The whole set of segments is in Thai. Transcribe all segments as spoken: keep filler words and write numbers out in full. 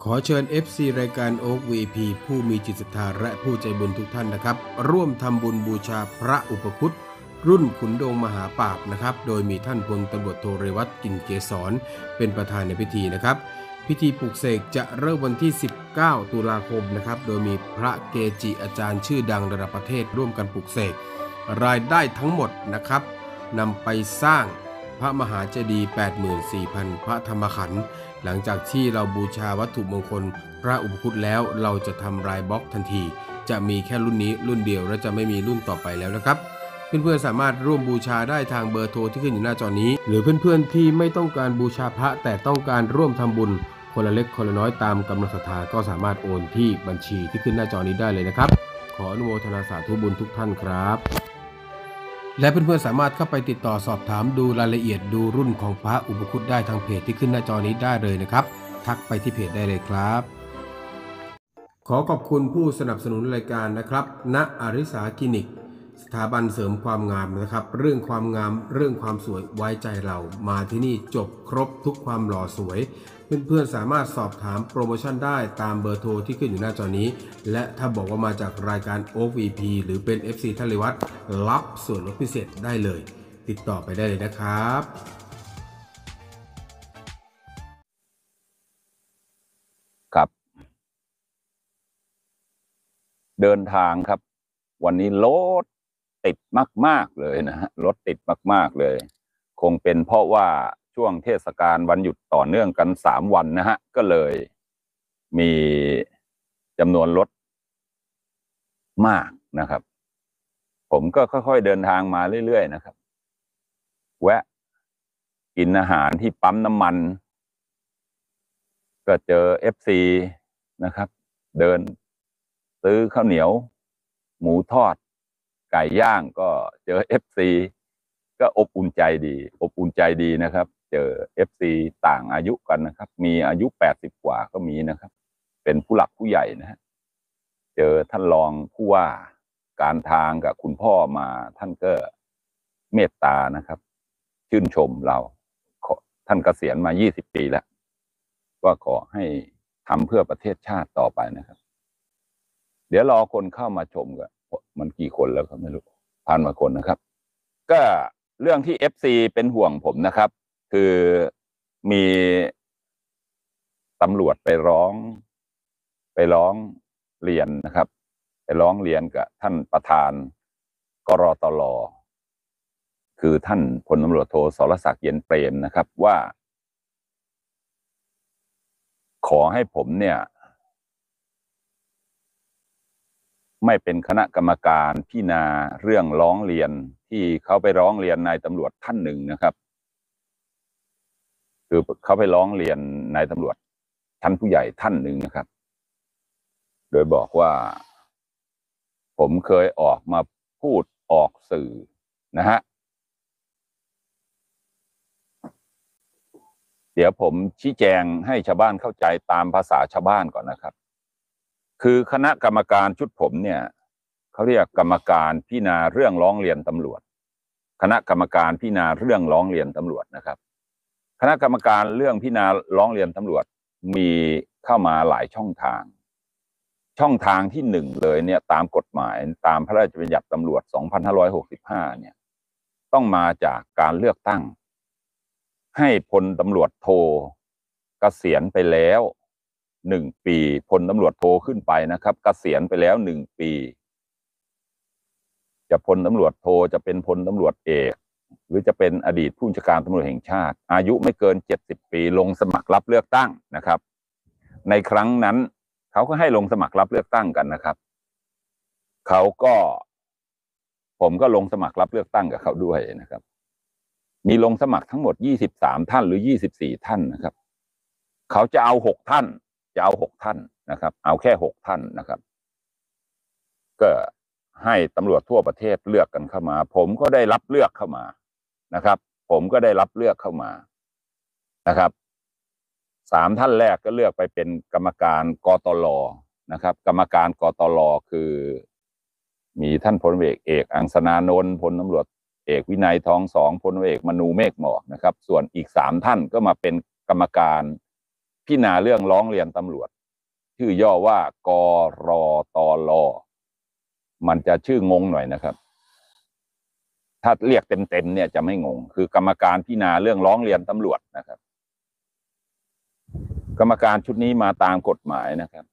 ขอเชิญ เอฟ ซี รายการโอ๊ค วี พี ผู้มีจิตศรัทธาและผู้ใจบุญทุกท่านนะครับร่วมทำบุญบูชาพระอุปคุตรุ่นขุนโดงมหาปราบนะครับโดยมีท่านพลตำรวจโทเรวัตกิ่งเกษรเป็นประธานในพิธีนะครับพิธีปลุกเสกจะเริ่มวันที่สิบเก้าตุลาคมนะครับโดยมีพระเกจิอาจารย์ชื่อดังระดับประเทศร่วมกันปลุกเสกรายได้ทั้งหมดนะครับนำไปสร้างพระมหาเจดีย์ แปดหมื่นสี่พัน พระธรรมขันธ์หลังจากที่เราบูชาวัตถุมงคลพระอุปคุตแล้วเราจะทำรายบล็อกทันทีจะมีแค่รุ่นนี้รุ่นเดียวและจะไม่มีรุ่นต่อไปแล้วนะครับเพื่อนๆสามารถร่วมบูชาได้ทางเบอร์โทรที่ขึ้นอยู่หน้าจอนี้หรือเพื่อนๆที่ไม่ต้องการบูชาพระแต่ต้องการร่วมทำบุญคนละเล็กคนละน้อยตามกำลังศรัทธาก็สามารถโอนที่บัญชีที่ขึ้นหน้าจอนี้ได้เลยนะครับขออนุโมทนาสาธุบุญทุกท่านครับและเพื่อนๆสามารถเข้าไปติดต่อสอบถามดูรายละเอียดดูรุ่นของพระอุปคุตได้ทางเพจที่ขึ้นหน้าจอนี้ได้เลยนะครับทักไปที่เพจได้เลยครับขอขอบคุณผู้สนับสนุนรายการนะครับณอริสาคลินิกสถาบันเสริมความงามนะครับเรื่องความงามเรื่องความสวยไว้ใจเรามาที่นี่จบครบทุกความหล่อสวยเพื่อนๆสามารถสอบถามโปรโมชั่นได้ตามเบอร์โทรที่ขึ้นอยู่หน้าจอนี้และถ้าบอกว่ามาจากรายการ โอ๊ค วี พี หรือเป็น เอฟ ซี ท่านเรวัตรับส่วนลดพิเศษได้เลยติดต่อไปได้เลยนะครับครับเดินทางครับวันนี้รถติดมากๆเลยนะฮะรถติดมากๆเลยคงเป็นเพราะว่าช่วงเทศกาลวันหยุดต่อเนื่องกันสามวันนะฮะก็เลยมีจำนวนรถมากนะครับผมก็ค่อยๆเดินทางมาเรื่อยๆนะครับแวะกินอาหารที่ปั๊มน้ำมันก็เจอ เอฟ ซี นะครับเดินซื้อข้าวเหนียวหมูทอดไก่ย่างก็เจอ เอฟ ซี ก็อบอุ่นใจดีอบอุ่นใจดีนะครับเจอ เอฟ ซี ต่างอายุกันนะครับมีอายุแปดสิบกว่าก็มีนะครับเป็นผู้หลักผู้ใหญ่นะฮะเจอท่านรองผู้ว่าการทางกับคุณพ่อมาท่านก็เมตตานะครับชื่นชมเราท่านเกษียณมายี่สิบปีแล้วว่าขอให้ทำเพื่อประเทศชาติต่อไปนะครับเดี๋ยวรอคนเข้ามาชมกันมันกี่คนแล้วก็ไม่รู้พันกว่าคนนะครับก็เรื่องที่ เอฟ ซี เป็นห่วงผมนะครับคือมีตำรวจไปร้องไปร้องเรียนนะครับไปร้องเรียนกับท่านประธานกรตล.คือท่านพลตำรวจโทสรศักดิ์เย็นเปรมนะครับว่าขอให้ผมเนี่ยไม่เป็นคณะกรรมการพิจารณาเรื่องร้องเรียนที่เขาไปร้องเรียนนายตำรวจท่านหนึ่งนะครับคือเขาไปร้องเรียนนายตำรวจชั้นผู้ใหญ่ท่านหนึ่งนะครับโดยบอกว่าผมเคยออกมาพูดออกสื่อนะฮะเดี๋ยวผมชี้แจงให้ชาวบ้านเข้าใจตามภาษาชาวบ้านก่อนนะครับคือคณะกรรมการชุดผมเนี่ยเขาเรียกกรรมการพิจารณาเรื่องร้องเรียนตำรวจคณะกรรมการพิจารณาเรื่องร้องเรียนตำรวจนะครับคณะกรรมการเรื่องพิจารณาร้องเรียนตำรวจมีเข้ามาหลายช่องทางช่องทางที่หนึ่งเลยเนี่ยตามกฎหมายตามพระราชบัญญัติตำรวจสองพันห้าร้อยหกสิบห้าเนี่ยต้องมาจากการเลือกตั้งให้พลตำรวจโทเกษียณไปแล้วหนึ่งปีพลตำรวจโทขึ้นไปนะครับเกษียณไปแล้วหนึ่งปีจะพลตำรวจโทจะเป็นพลตำรวจเอกหรือจะเป็นอดีตผู้บัญชาการตำรวจแห่งชาติอายุไม่เกินเจ็ดสิบปีลงสมัครรับเลือกตั้งนะครับในครั้งนั้นเขาก็ให้ลงสมัครรับเลือกตั้งกันนะครับเขาก็ผมก็ลงสมัครรับเลือกตั้งกับเขาด้วยนะครับมีลงสมัครทั้งหมดยี่สิบสามท่านหรือยี่สิบสี่ท่านนะครับเขาจะเอาหกท่านจะเอาหกท่านนะครับเอาแค่หกท่านนะครับก็ให้ตำรวจทั่วประเทศเลือกกันเข้ามาผมก็ได้รับเลือกเข้ามานะครับผมก็ได้รับเลือกเข้ามานะครับสามท่านแรกก็เลือกไปเป็นกรรมการกตล.นะครับกรรมการกตล.คือมีท่านพลเอกเอกอังสนานนท์พลตำรวจเอกวินัยทองสองพลเอกมนูเมฆหมอกนะครับส่วนอีกสามท่านก็มาเป็นกรรมการพิจารณาเรื่องร้องเรียนตำรวจชื่อย่อว่ากรตลมันจะชื่องงหน่อยนะครับถ้าเรียกเต็มๆเนี่ยจะไม่งงคือกรรมการพิจารณาเรื่องร้องเรียนตำรวจนะครับกรรมการชุดนี้มาตามกฎหมายนะครับ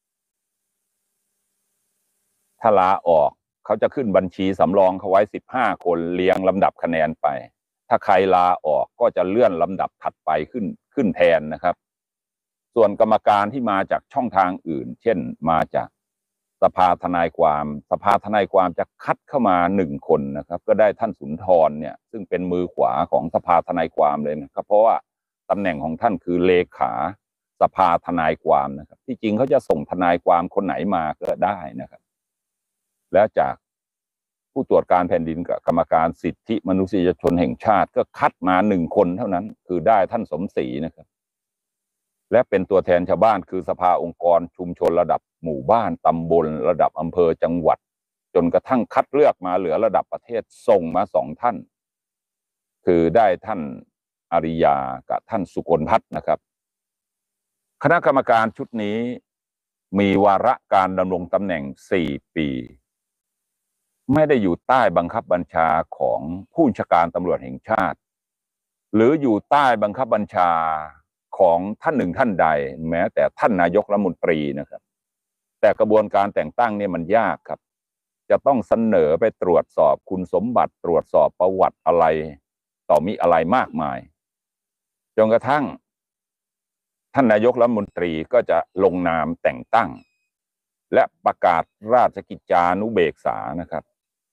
ถ้าลาออกเขาจะขึ้นบัญชีสำรองเขาไว้สิบห้าคนเรียงลำดับคะแนนไปถ้าใครลาออกก็จะเลื่อนลำดับถัดไปขึ้นขึ้นแทนนะครับส่วนกรรมการที่มาจากช่องทางอื่นเช่นมาจากสภาทนายความสภาทนายความจะคัดเข้ามาหนึ่งคนนะครับก็ได้ท่านสุนทรเนี่ยซึ่งเป็นมือขวาของสภาทนายความเลยนะครับเพราะว่าตำแหน่งของท่านคือเลขาสภาทนายความนะครับที่จริงเขาจะส่งทนายความคนไหนมาก็ได้นะครับแล้วจากผู้ตรวจการแผ่นดินกับกรรมการสิทธิมนุษยชนแห่งชาติก็คัดมาหนึ่งคนเท่านั้นคือได้ท่านสมศรีนะครับและเป็นตัวแทนชาวบ้านคือสภาองค์กรชุมชนระดับหมู่บ้านตำบลระดับอำเภอจังหวัดจนกระทั่งคัดเลือกมาเหลือระดับประเทศส่งมาสองท่านคือได้ท่านอาริยากับท่านสุกลพัฒน์นะครับคณะกรรมการชุดนี้มีวาระการดำรงตำแหน่งสี่ปีไม่ได้อยู่ใต้บังคับบัญชาของผู้บัญชาการตำรวจแห่งชาติหรืออยู่ใต้บังคับบัญชาของท่านหนึ่งท่านใดแม้แต่ท่านนายกรัฐมนตรีนะครับแต่กระบวนการแต่งตั้งเนี่ยมันยากครับจะต้องเสนอไปตรวจสอบคุณสมบัติตรวจสอบประวัติอะไรต่อมีอะไรมากมายจนกระทั่งท่านนายกรัฐมนตรีก็จะลงนามแต่งตั้งและประกาศราชกิจจานุเบกษานะครับ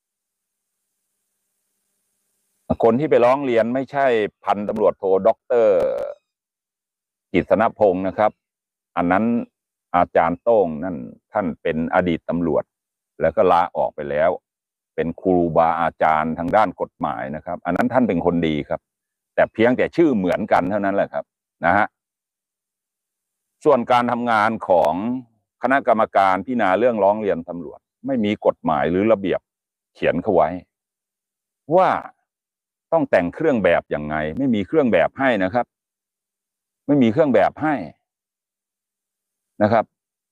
คนที่ไปร้องเรียนไม่ใช่พันตำรวจโทด็อกเตอร์กิษณพงศ์นะครับอันนั้นอาจารย์โต้งนั่นท่านเป็นอดีตตำรวจแล้วก็ลาออกไปแล้วเป็นครูบาอาจารย์ทางด้านกฎหมายนะครับอันนั้นท่านเป็นคนดีครับแต่เพียงแต่ชื่อเหมือนกันเท่านั้นแหละครับนะฮะส่วนการทำงานของคณะกรรมการพิจารณาเรื่องร้องเรียนตำรวจไม่มีกฎหมายหรือระเบียบเขียนเข้าไว้ว่าต้องแต่งเครื่องแบบยังไงไม่มีเครื่องแบบให้นะครับไม่มีเครื่องแบบให้นะครับ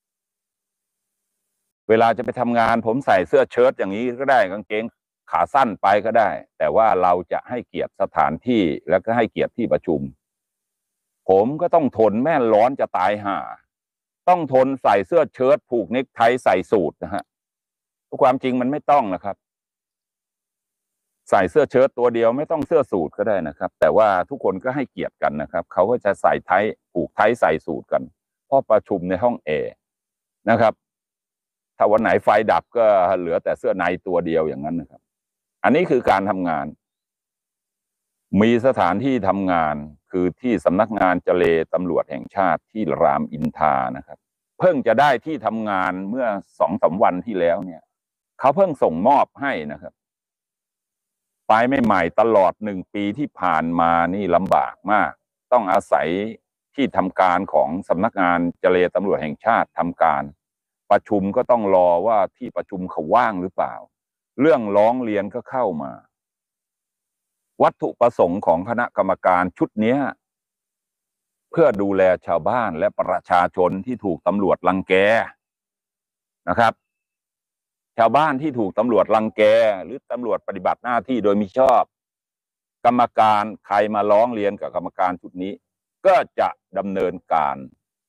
เวลาจะไปทำงานผมใส่เสื้อเชิ้ตอย่างนี้ก็ได้กางเกงขาสั้นไปก็ได้แต่ว่าเราจะให้เกียรติสถานที่แล้วก็ให้เกียรติที่ประชุมผมก็ต้องทนแม่ร้อนจะตายห่าต้องทนใส่เสื้อเชิ้ตผูกเนคไทใส่สูทนะฮะความจริงมันไม่ต้องนะครับใส่เสื้อเชิ้ตตัวเดียวไม่ต้องเสื้อสูทก็ได้นะครับแต่ว่าทุกคนก็ให้เกียรติกันนะครับเขาก็จะใส่ไทผูกไทใส่สูทกันเพราะประชุมในห้องแอร์นะครับถ้าวันไหนไฟดับก็เหลือแต่เสื้อในตัวเดียวอย่างนั้นนะครับอันนี้คือการทำงานมีสถานที่ทำงานคือที่สำนักงานเจรตำรวจแห่งชาติที่รามอินทรานะครับเพิ่งจะได้ที่ทำงานเมื่อสองสามวันที่แล้วเนี่ยเขาเพิ่งส่งมอบให้นะครับไปไม่ใหม่ตลอดหนึ่งปีที่ผ่านมานี่ลำบากมากต้องอาศัยที่ทำการของสำนักงานเจรตำรวจแห่งชาติทำการประชุมก็ต้องรอว่าที่ประชุมเขาว่างหรือเปล่าเรื่องร้องเรียนก็เข้ามาวัตถุประสงค์ของคณะกรรมการชุดนี้เพื่อดูแลชาวบ้านและประชาชนที่ถูกตำรวจรังแกนะครับชาวบ้านที่ถูกตำรวจรังแกหรือตำรวจปฏิบัติหน้าที่โดยมิชอบกรรมการใครมาร้องเรียนกับกรรมการชุดนี้ก็จะดำเนินการ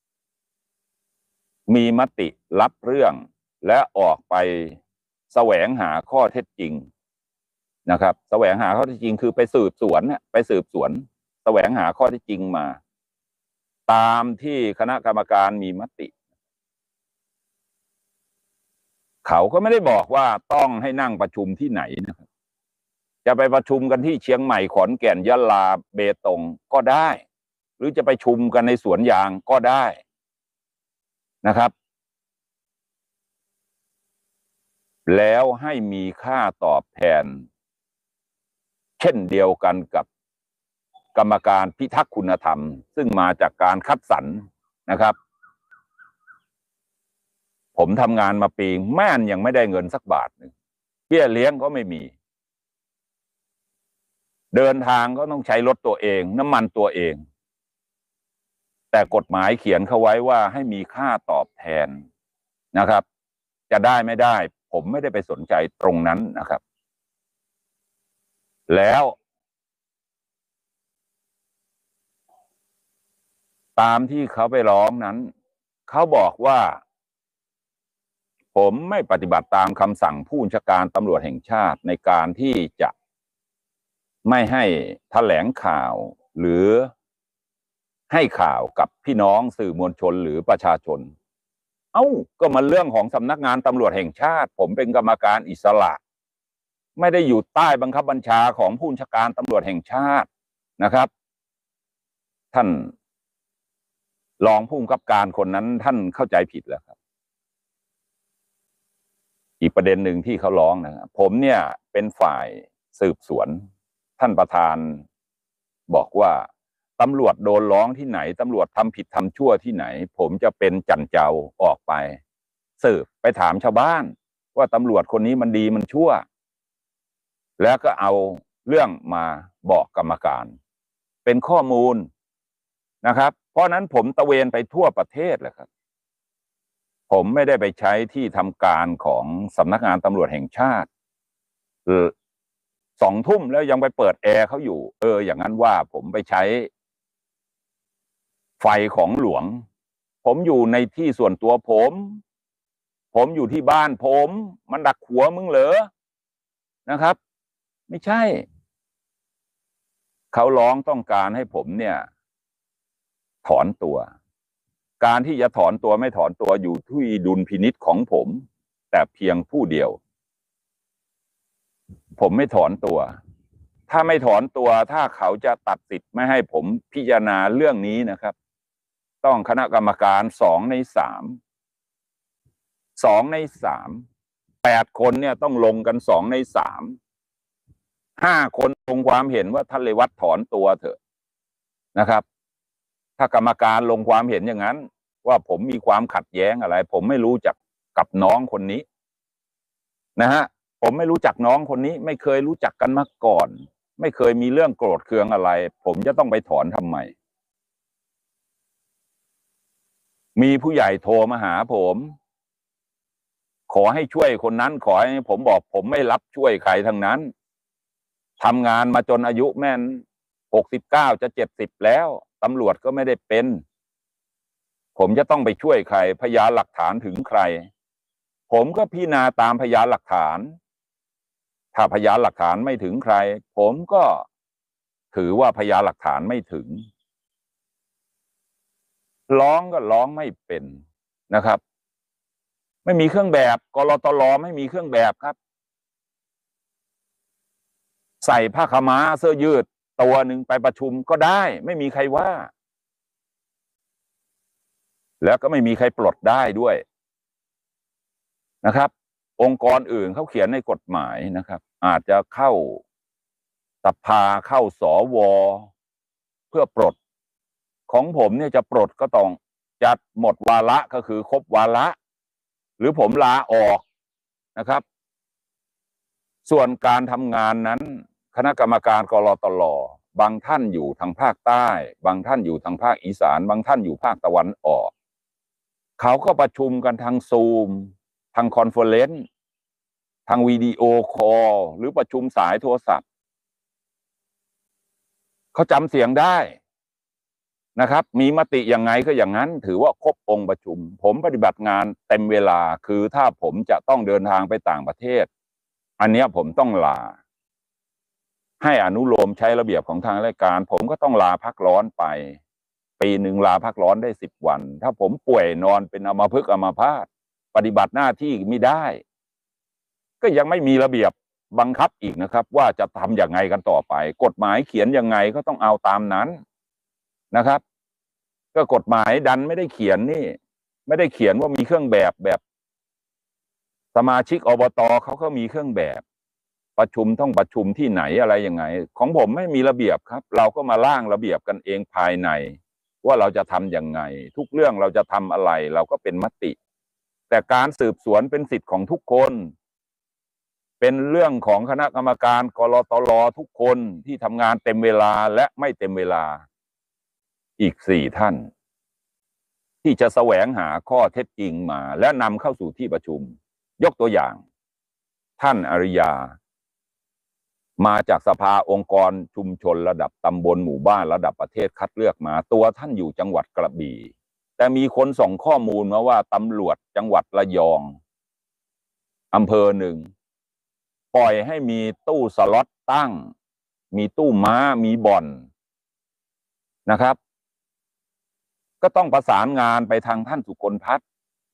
มีมติรับเรื่องและออกไปแสวงหาข้อเท็จจริงนะครับแสวงหาข้อเท็จจริงคือไปสืบสวนเนี่ยไปสืบสวนแสวงหาข้อเท็จจริงมาตามที่คณะกรรมการมีมติเขาก็ไม่ได้บอกว่าต้องให้นั่งประชุมที่ไหนนะครับจะไปประชุมกันที่เชียงใหม่ขอนแก่นยะลาเบตงก็ได้หรือจะไปชุมกันในสวนยางก็ได้นะครับแล้วให้มีค่าตอบแทนเช่นเดียวกันกับกรรมการพิทักษ์คุณธรรมซึ่งมาจากการคัดสรรนะครับผมทำงานมาปีแม่นยังไม่ได้เงินสักบาทหนึ่งเบี้ยเลี้ยงก็ไม่มีเดินทางก็ต้องใช้รถตัวเองน้ำมันตัวเองแต่กฎหมายเขียนเข้าไว้ว่าให้มีค่าตอบแทนนะครับจะได้ไม่ได้ผมไม่ได้ไปสนใจตรงนั้นนะครับแล้วตามที่เขาไปร้องนั้นเขาบอกว่าผมไม่ปฏิบัติตามคำสั่งผู้บัญชาการตำรวจแห่งชาติในการที่จะไม่ให้แถลงข่าวหรือให้ข่าวกับพี่น้องสื่อมวลชนหรือประชาชนเอ้าก็มันเรื่องของสำนักงานตำรวจแห่งชาติผมเป็นกรรมการอิสระไม่ได้อยู่ใต้บังคับบัญชาของผู้บัญชาการตำรวจแห่งชาตินะครับท่านรองผู้กำกับการคนนั้นท่านเข้าใจผิดแล้วครับอีกประเด็นหนึ่งที่เขาร้องนะครับผมเนี่ยเป็นฝ่ายสืบสวนท่านประธานบอกว่าตำรวจโดนร้องที่ไหนตำรวจทำผิดทำชั่วที่ไหนผมจะเป็นจันเจ้าออกไปสืบไปถามชาวบ้านว่าตำรวจคนนี้มันดีมันชั่วแล้วก็เอาเรื่องมาบอกกรรมการเป็นข้อมูลนะครับเพราะนั้นผมตะเวนไปทั่วประเทศเลยครับผมไม่ได้ไปใช้ที่ทำการของสำนักงานตำรวจแห่งชาติสองทุ่มแล้วยังไปเปิดแอร์เขาอยู่เอออย่างนั้นว่าผมไปใช้ไฟของหลวงผมอยู่ในที่ส่วนตัวผมผมอยู่ที่บ้านผมมันดักหัวมึงเหรอนะครับไม่ใช่เขาร้องต้องการให้ผมเนี่ยถอนตัวการที่จะถอนตัวไม่ถอนตัวอยู่ที่ดุลพินิจของผมแต่เพียงผู้เดียวผมไม่ถอนตัวถ้าไม่ถอนตัวถ้าเขาจะตัดสิทธิ์ไม่ให้ผมพิจารณาเรื่องนี้นะครับต้องคณะกรรมการสองในสามสองในสามแปดคนเนี่ยต้องลงกันสองในสามห้าคนลงความเห็นว่าท่านเรวัตถอนตัวเถอะนะครับถ้ากรรมการลงความเห็นอย่างนั้นว่าผมมีความขัดแย้งอะไรผมไม่รู้จักกับน้องคนนี้นะฮะผมไม่รู้จักน้องคนนี้ไม่เคยรู้จักกันมาก่อนไม่เคยมีเรื่องโกรธเคืองอะไรผมจะต้องไปถอนทำไมมีผู้ใหญ่โทรมาหาผมขอให้ช่วยคนนั้นขอให้ผมบอกผมไม่รับช่วยใครทั้งนั้นทำงานมาจนอายุแม่นหกสิบเก้าจะเจ็ดสิบแล้วตำรวจก็ไม่ได้เป็นผมจะต้องไปช่วยใครพยานหลักฐานถึงใครผมก็พิจารณาตามพยานหลักฐานถ้าพยานหลักฐานไม่ถึงใครผมก็ถือว่าพยานหลักฐานไม่ถึงร้องก็ร้องไม่เป็นนะครับไม่มีเครื่องแบบกลตลไม่มีเครื่องแบบครับใส่ผ้าขาวม้าเสื้อยืดตัวหนึ่งไปประชุมก็ได้ไม่มีใครว่าแล้วก็ไม่มีใครปลดได้ด้วยนะครับองค์กรอื่นเขาเขียนในกฎหมายนะครับอาจจะเข้าสภาเข้าสวเพื่อปลดของผมเนี่ยจะปลดก็ต้องจัดหมดวาระก็คือครบวาระหรือผมลาออกนะครับส่วนการทำงานนั้นคณะกรรมการกลตลบางท่านอยู่ทางภาคใต้บางท่านอยู่ทางภาคอีสานบางท่านอยู่ภาคตะวันออกเขาก็ประชุมกันทางซูมทางคอนเฟอเรนซ์ทางวิดีโอคอลหรือประชุมสายโทรศัพท์เขาจำเสียงได้นะครับมีมติยังไงก็อย่างนั้นถือว่าครบองค์ประชุมผมปฏิบัติงานเต็มเวลาคือถ้าผมจะต้องเดินทางไปต่างประเทศอันนี้ผมต้องลาให้อนุโลมใช้ระเบียบของทางราชการผมก็ต้องลาพักร้อนไปปีหนึ่งลาพักร้อนได้สิบวันถ้าผมป่วยนอนเป็นอัมพฤกษ์อัมพาตปฏิบัติหน้าที่ไม่ได้ก็ยังไม่มีระเบียบบังคับอีกนะครับว่าจะทำอย่างไงกันต่อไปกฎหมายเขียนยังไงก็ต้องเอาตามนั้นนะครับก็กฎหมายดันไม่ได้เขียนนี่ไม่ได้เขียนว่ามีเครื่องแบบแบบสมาชิกอบต.เขาก็มีเครื่องแบบประชุมต้องประชุมที่ไหนอะไรยังไงของผมไม่มีระเบียบครับเราก็มาร่างระเบียบกันเองภายในว่าเราจะทำยังไงทุกเรื่องเราจะทำอะไรเราก็เป็นมติแต่การสืบสวนเป็นสิทธิ์ของทุกคนเป็นเรื่องของคณะกรรมการกลตลทุกคนที่ทำงานเต็มเวลาและไม่เต็มเวลาอีกสี่ท่านที่จะแสวงหาข้อเท็จจริงมาและนำเข้าสู่ที่ประชุมยกตัวอย่างท่านอริยามาจากสภาองค์กรชุมชนระดับตำบลหมู่บ้านระดับประเทศคัดเลือกมาตัวท่านอยู่จังหวัดกระบี่แต่มีคนส่งข้อมูลมาว่าตำรวจจังหวัดระยองอำเภอหนึ่งปล่อยให้มีตู้สล็อตตั้งมีตู้ม้ามีบ่อนนะครับก็ต้องประสานงานไปทางท่านสุกลพัฒน์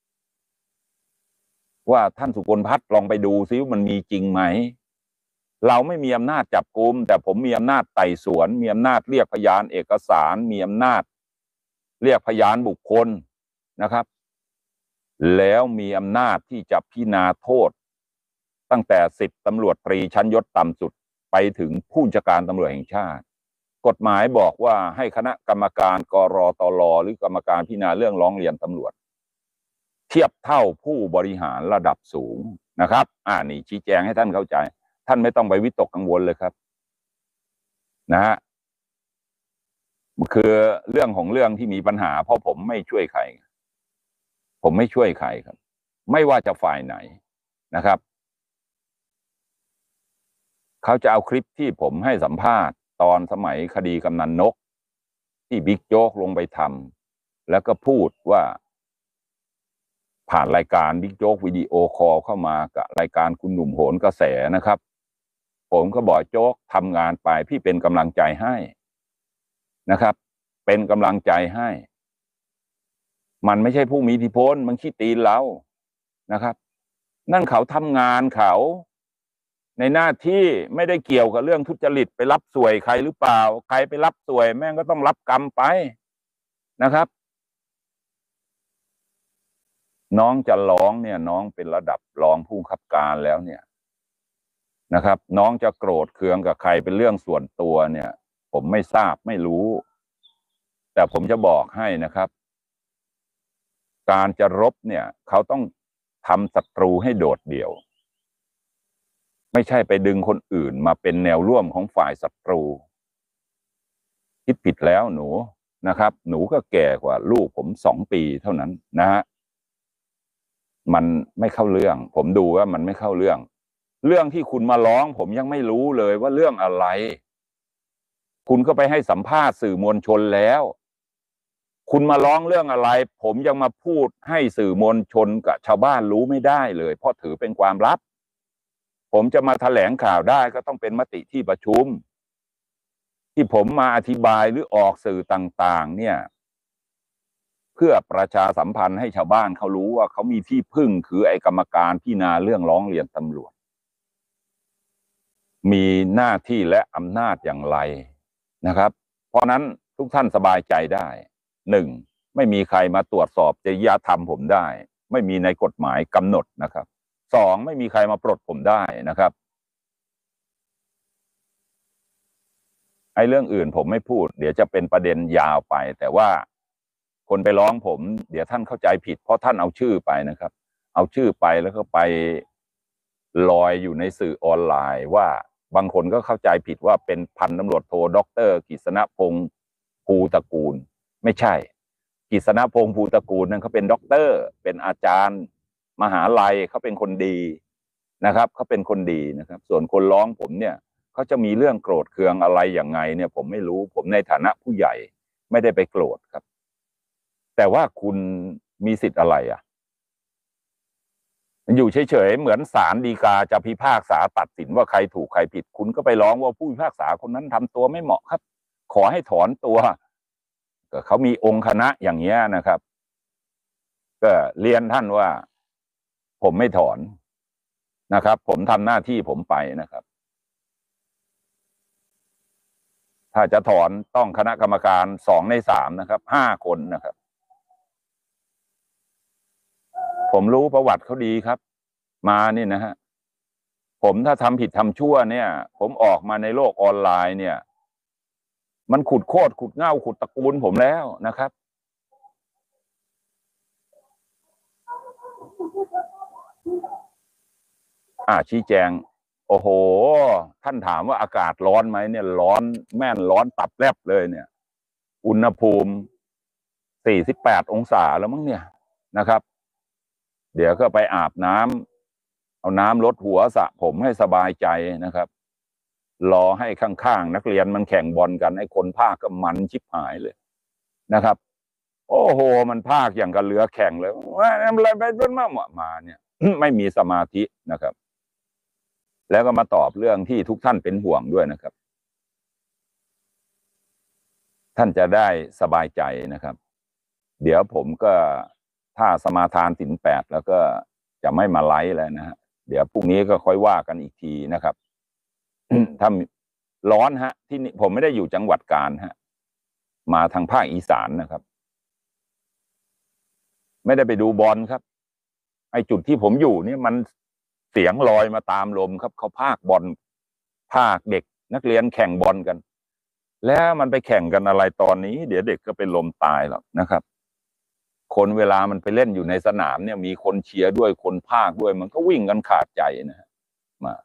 ว่าท่านสุกลพัฒน์ลองไปดูซิว่ามันมีจริงไหมเราไม่มีอำนาจจับกุมแต่ผมมีอำนาจไต่สวนมีอำนาจเรียกพยานเอกสารมีอำนาจเรียกพยานบุคคลนะครับแล้วมีอำนาจที่จะพิจารณาโทษตั้งแต่สิบตำรวจตรีชั้นยศต่ำสุดไปถึงผู้บัญชาการตำรวจแห่งชาติกฎหมายบอกว่าให้คณะกรรมการกรตลหรือกรรมการพิจารณาเรื่องร้องเรียนตำรวจเทียบเท่าผู้บริหารระดับสูงนะครับอ่านี่ชี้แจงให้ท่านเข้าใจท่านไม่ต้องไปวิตกกังวลเลยครับนะฮะคือเรื่องของเรื่องที่มีปัญหาเพราะผมไม่ช่วยใครผมไม่ช่วยใครครับไม่ว่าจะฝ่ายไหนนะครับเขาจะเอาคลิปที่ผมให้สัมภาษณ์ตอนสมัยคดีกำนันนกที่บิ๊กโจ๊กลงไปทำแล้วก็พูดว่าผ่านรายการบิ๊กโจ๊กวิดีโอคอลเข้ามากับรายการคุณหนุ่มโหนกระแสนะครับผมก็บอกโจ๊กทำงานไปพี่เป็นกำลังใจให้นะครับเป็นกำลังใจให้มันไม่ใช่ผู้มีอิทธิพลมันขี้ตีนเรานะครับนั่นเขาทำงานเขาในหน้าที่ไม่ได้เกี่ยวกับเรื่องทุจริตไปรับสวยใครหรือเปล่าใครไปรับสวยแม่งก็ต้องรับกรรมไปนะครับน้องจะร้องเนี่ยน้องเป็นระดับรองผู้บังคับการแล้วเนี่ยนะครับน้องจะโกรธเคืองกับใครเป็นเรื่องส่วนตัวเนี่ยผมไม่ทราบไม่รู้แต่ผมจะบอกให้นะครับการจะรบเนี่ยเขาต้องทำศัตรูให้โดดเดี่ยวไม่ใช่ไปดึงคนอื่นมาเป็นแนวร่วมของฝ่ายศัตรูคิดผิดแล้วหนูนะครับหนูก็แก่กว่าลูกผมสองปีเท่านั้นนะฮะมันไม่เข้าเรื่องผมดูว่ามันไม่เข้าเรื่องเรื่องที่คุณมาร้องผมยังไม่รู้เลยว่าเรื่องอะไรคุณก็ไปให้สัมภาษณ์สื่อมวลชนแล้วคุณมาร้องเรื่องอะไรผมยังมาพูดให้สื่อมวลชนกับชาวบ้านรู้ไม่ได้เลยเพราะถือเป็นความลับผมจะมาแถลงข่าวได้ก็ต้องเป็นมติที่ประชุมที่ผมมาอธิบายหรือออกสื่อต่างๆเนี่ยเพื่อประชาสัมพันธ์ให้ชาวบ้านเขารู้ว่าเขามีที่พึ่งคือไอ้กรรมการพิจารณาเรื่องร้องเรียนตำรวจมีหน้าที่และอำนาจอย่างไรนะครับเพราะนั้นทุกท่านสบายใจได้หนึ่งไม่มีใครมาตรวจสอบจริยธรรมผมได้ไม่มีในกฎหมายกำหนดนะครับสองไม่มีใครมาปลดผมได้นะครับไอ้เรื่องอื่นผมไม่พูดเดี๋ยวจะเป็นประเด็นยาวไปแต่ว่าคนไปร้องผมเดี๋ยวท่านเข้าใจผิดเพราะท่านเอาชื่อไปนะครับเอาชื่อไปแล้วก็ไปลอยอยู่ในสื่อออนไลน์ว่าบางคนก็เข้าใจผิดว่าเป็นพันตำรวจโทด็อกเตอร์กฤษณพงษ์ภูตระกูลไม่ใช่กฤษณพงษ์ภูตระกูลนั้นเขาเป็นด็อกเตอร์เป็นอาจารย์มหาลัยเขาเป็นคนดีนะครับเขาเป็นคนดีนะครับส่วนคนร้องผมเนี่ยเขาจะมีเรื่องโกรธเคืองอะไรอย่างไงเนี่ยผมไม่รู้ผมในฐานะผู้ใหญ่ไม่ได้ไปโกรธครับแต่ว่าคุณมีสิทธิ์อะไรอ่ะอยู่เฉยๆเหมือนศาลฎีกาจะพิพากษาตัดสินว่าใครถูกใครผิดคุณก็ไปร้องว่าผู้พิพากษาคนนั้นทำตัวไม่เหมาะครับขอให้ถอนตัวก็เขามีองค์คณะอย่างเงี้ยนะครับก็เรียนท่านว่าผมไม่ถอนนะครับผมทำหน้าที่ผมไปนะครับถ้าจะถอนต้องคณะกรรมการสองในสามนะครับห้าคนนะครับผมรู้ประวัติเขาดีครับมานี่นะฮะผมถ้าทำผิดทำชั่วเนี่ยผมออกมาในโลกออนไลน์เนี่ยมันขุดโคตรขุดเง่าขุดตระกูลผมแล้วนะครับอ่าชี้แจงโอ้โหท่านถามว่าอากาศร้อนไหมเนี่ยร้อนแม่นร้อนตับแลบเลยเนี่ยอุณหภูมิสี่สิบแปดองศาแล้วมั้งเนี่ยนะครับ เดี๋ยวก็ไปอาบน้ำเอาน้ำลดหัวสระผมให้สบายใจนะครับรอให้ข้างๆนักเรียนมันแข่งบอลกันไอ้คนภาคก็มันชิบหายเลยนะครับ โอ้โหมันภาคอย่างกับเรือแข่งเลยว่าอะไรไปจนมามาเนี่ย ไม่มีสมาธินะครับ แล้วก็มาตอบเรื่องที่ทุกท่านเป็นห่วงด้วยนะครับ ท่านจะได้สบายใจนะครับ เดี๋ยวผมก็ถ้าสมาทานศีลแปดแล้วก็จะไม่มาไลฟ์แล้วนะฮะเดี๋ยวพรุ่งนี้ก็ค่อยว่ากันอีกทีนะครับ ถ้าร้อนฮะ ที่นี่ผมไม่ได้อยู่จังหวัดกาญฮะมาทางภาคอีสานนะครับ ไม่ได้ไปดูบอลครับไอจุดที่ผมอยู่เนี่ยมันเสียงลอยมาตามลมครับเขาพากบอลพากเด็กนักเรียนแข่งบอลกัน แล้วมันไปแข่งกันอะไรตอนนี้เดี๋ยวเด็กก็เป็นลมตายหรอกนะครับ คนเวลามันไปเล่นอยู่ในสนามเนี่ยมีคนเชียร์ด้วยคนพากด้วยมันก็วิ่งกันขาดใจนะฮะมา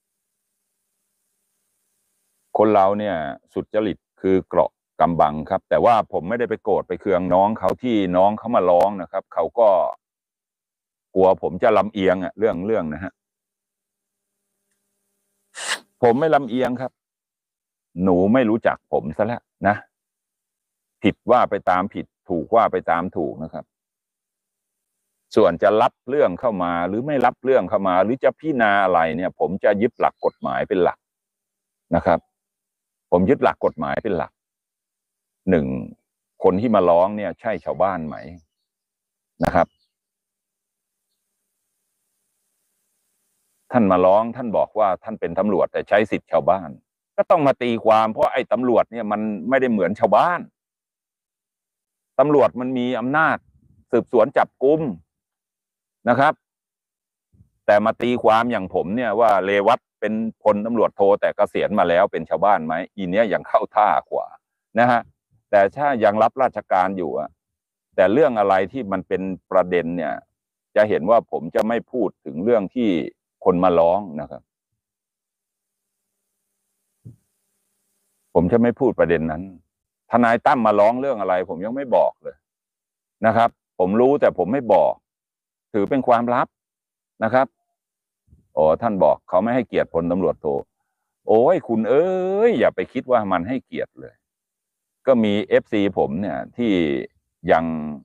คนเราเนี่ยสุจริตคือเกราะกำบังครับแต่ว่าผมไม่ได้ไปโกรธไปเคืองน้องเขาที่น้องเขามาร้องนะครับเขาก็กลัวผมจะลำเอียงอะเรื่องเรื่องนะฮะผมไม่ลำเอียงครับหนูไม่รู้จักผมซะแล้วนะผิดว่าไปตามผิดถูกว่าไปตามถูกนะครับส่วนจะรับเรื่องเข้ามาหรือไม่รับเรื่องเข้ามาหรือจะพิจารณาอะไรเนี่ยผมจะยึดหลักกฎหมายเป็นหลักนะครับผมยึดหลักกฎหมายเป็นหลักหนึ่งคนที่มาร้องเนี่ยใช่ชาวบ้านไหมนะครับท่านมาร้องท่านบอกว่าท่านเป็นตำรวจแต่ใช้สิทธิ์ชาวบ้านก็ต้องมาตีความเพราะไอ้ตำรวจเนี่ยมันไม่ได้เหมือนชาวบ้านตำรวจมันมีอำนาจสืบสวนจับกุมนะครับแต่มาตีความอย่างผมเนี่ยว่าเรวัตเป็นพลตำรวจโทแต่เกษียณมาแล้วเป็นชาวบ้านไหมอีเนี้ยยังเข้าท่ากว่านะฮะแต่ถ้ายังรับราชการอยู่อะแต่เรื่องอะไรที่มันเป็นประเด็นเนี่ยจะเห็นว่าผมจะไม่พูดถึงเรื่องที่คนมาร้องนะครับผมจะไม่พูดประเด็นนั้นทนายตั้มมาร้องเรื่องอะไรผมยังไม่บอกเลยนะครับผมรู้แต่ผมไม่บอกถือเป็นความลับนะครับโอ้ท่านบอกเขาไม่ให้เกียรติพลตำรวจโทโอ้ยคุณเอ้ยอย่าไปคิดว่ามันให้เกียรติเลยก็มีเอฟซีผมเนี่ยที่ยัง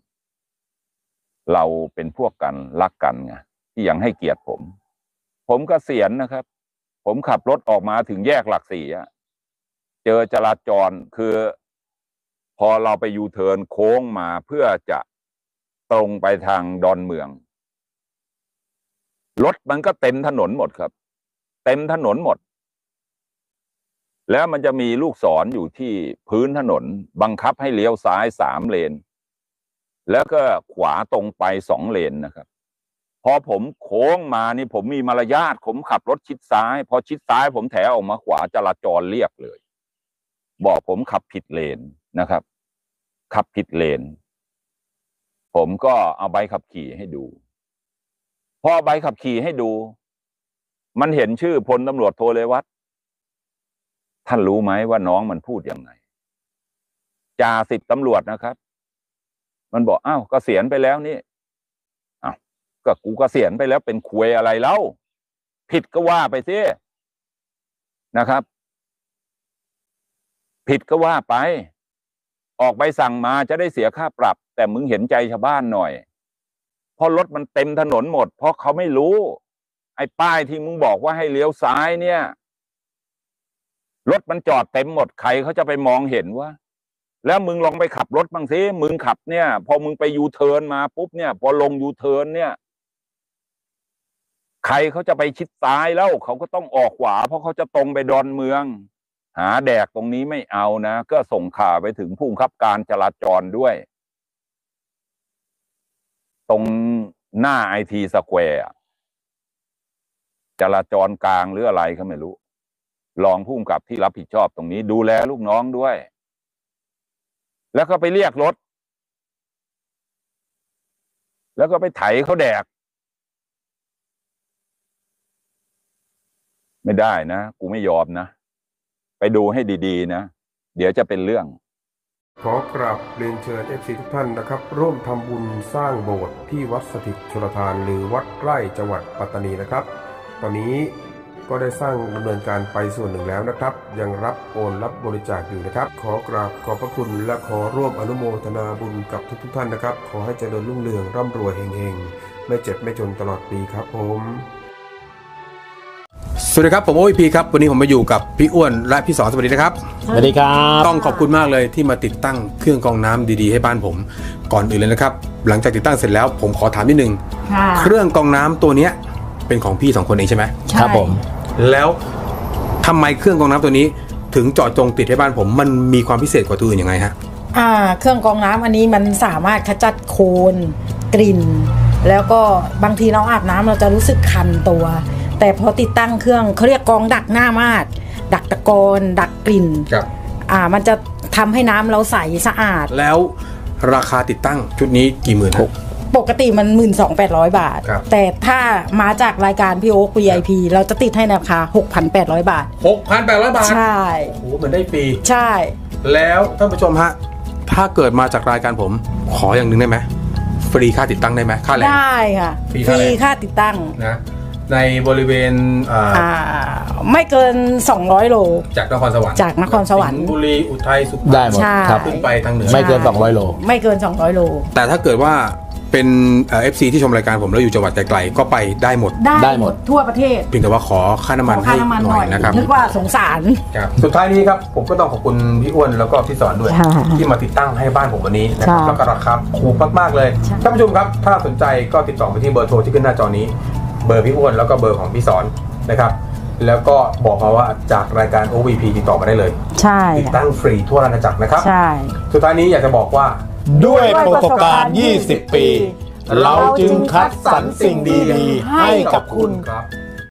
เราเป็นพวกกันรักกันไงที่ยังให้เกียรติผมผมก็เกษียณนะครับผมขับรถออกมาถึงแยกหลักสี่อะเจอจราจรคือพอเราไปยูเทิร์นโค้งมาเพื่อจะตรงไปทางดอนเมืองรถมันก็เต็มถนนหมดครับเต็มถนนหมดแล้วมันจะมีลูกศร อ, อยู่ที่พื้นถนนบังคับให้เลี้ยวซ้ายสามเลนแล้วก็ขวาตรงไปสองเลนนะครับพอผมโค้งมานี่ผมมีมารยาทผมขับรถชิดซ้ายพอชิดซ้ายผมแถออกมาขวาจราจรเรียกเลยบอกผมขับผิดเลนนะครับขับผิดเลนผมก็เอาใบขับขี่ให้ดูพอใบขับขี่ให้ดูมันเห็นชื่อพลตำรวจโทเรวัตท่านรู้ไหมว่าน้องมันพูดยังไงจ่าสิบตำรวจนะครับมันบอกอ้าวเกษียณไปแล้วนี่อ้าวก็กูเกษียณไปแล้วเป็นควยอะไรเล่าผิดก็ว่าไปสินะครับผิดก็ว่าไปออกใบสั่งมาจะได้เสียค่าปรับแต่มึงเห็นใจชาวบ้านหน่อยเพราะรถมันเต็มถนนหมดเพราะเขาไม่รู้ไอ้ป้ายที่มึงบอกว่าให้เลี้ยวซ้ายเนี่ยรถมันจอดเต็มหมดใครเขาจะไปมองเห็นวะแล้วมึงลองไปขับรถบ้างสิมึงขับเนี่ยพอมึงไปยูเทิร์นมาปุ๊บเนี่ยพอลงยูเทิร์นเนี่ยใครเขาจะไปชิดซ้ายแล้วเขาก็ต้องออกขวาเพราะเขาจะตรงไปดอนเมืองหาแดกตรงนี้ไม่เอานะก็ส่งข่าวไปถึงผู้บังคับการจราจรด้วยตรงหน้าไอทีสแควร์จราจรกลางหรืออะไรก็ไม่รู้รองผู้กำกับที่รับผิดชอบตรงนี้ดูแลลูกน้องด้วยแล้วก็ไปเรียกรถแล้วก็ไปไถเขาแดกไม่ได้นะกูไม่ยอมนะไปดูให้ดีๆนะเดี๋ยวจะเป็นเรื่องขอกราบเรียนเชิญ เอฟ ซี ทุกท่านนะครับ ร่วมทำบุญสร้างโบสถ์ที่วัดสถิตชลทานหรือวัดไร่จังหวัดปัตตานีนะครับตอนนี้ก็ได้สร้างดำเนินการไปส่วนหนึ่งแล้วนะครับยังรับโอนรับบริจาคอยู่นะครับขอกราบขอบพระคุณและขอร่วมอนุโมทนาบุญกับทุกทุกท่านนะครับขอให้เจริญรุ่งเรืองร่ำรวยเฮงๆไม่เจ็บไม่จนตลอดปีครับผมสวัสดีครับผมโอ วี พี ครับวันนี้ผมมาอยู่กับพี่อ้วนและพี่สอนสวัสดีนะครับสวัสดีครับต้องขอบคุณมากเลยที่มาติดตั้งเครื่องกรองน้ำดีๆให้บ้านผมก่อนอื่นเลยนะครับหลังจากติดตั้งเสร็จแล้วผมขอถามนิดนึงเครื่องกรองน้ำตัวนี้เป็นของพี่สองคนเองใช่ไหมครับผมแล้วทำไมเครื่องกรองน้ำตัวนี้ถึงเจาะจงติดให้บ้านผมมันมีความพิเศษกว่าตัวอื่นยังไงฮะอ่าเครื่องกรองน้ำอันนี้มันสามารถขจัดโคลนกลิ่นแล้วก็บางทีเราอาบน้ำเราจะรู้สึกคันตัวแต่พอติดตั้งเครื่องเขาเรียกกรองดักหน้ามาดดักตะกอนดักกลิ่นครับอ่ามันจะทำให้น้ำเราใสสะอาดแล้วราคาติดตั้งชุดนี้กี่หมื่นหกปกติมัน หนึ่งหมื่นสองพันแปดร้อย บาทแต่ถ้ามาจากรายการพี่โอ๊ค วี ไอ พี เราจะติดให้ราคา หกพันแปดร้อย บาทหกพันแปดร้อย บาทใช่โอ้โหเหมือนได้ฟรีใช่แล้วท่านผู้ชมฮะถ้าเกิดมาจากรายการผมขออย่างนึงได้ไหมฟรีค่าติดตั้งได้ไหมค่าแรงได้ค่ะฟรีค่าติดตั้งนะในบริเวณอ่าไม่เกินสองร้อยโลจากนครสวรรค์จากนครสวรรค์สิงห์บุรีอุทัยสุพรรณได้หมดครับขึ้นไปทางเหนือไม่เกินสองร้อยโลไม่เกินสองร้อยโลแต่ถ้าเกิดว่าเป็น เอฟ ซี ที่ชมรายการผมแล้วอยู่จังหวัดไกลๆก็ไปได้หมดได้หมดทั่วประเทศเพียงแต่ว่าขอค่าน้ำมันให้หน่อยนะครับนึกว่าสงสารครับสุดท้ายนี้ครับผมก็ต้องขอบคุณพี่อ้วนแล้วก็พี่สอนด้วยที่มาติดตั้งให้บ้านผมวันนี้นะครับแล้วก็ราคาถูกมากๆเลยท่านผู้ชมครับถ้าสนใจก็ติดต่อไปที่เบอร์โทรที่ขึ้นหน้าจอนี้เบอร์พี่อ้วนแล้วก็เบอร์ของพี่สอนนะครับแล้วก็บอกมาว่าจากรายการ โอ วี พี ติดต่อมาได้เลยใช่ติดตั้งฟรีทั่วราชอาณาจักรนะครับใช่สุดท้ายนี้อยากจะบอกว่าด้วยประสบการณ์ยี่สิบปีเราจึงคัดสรรสิ่งดีๆให้กับคุณครับ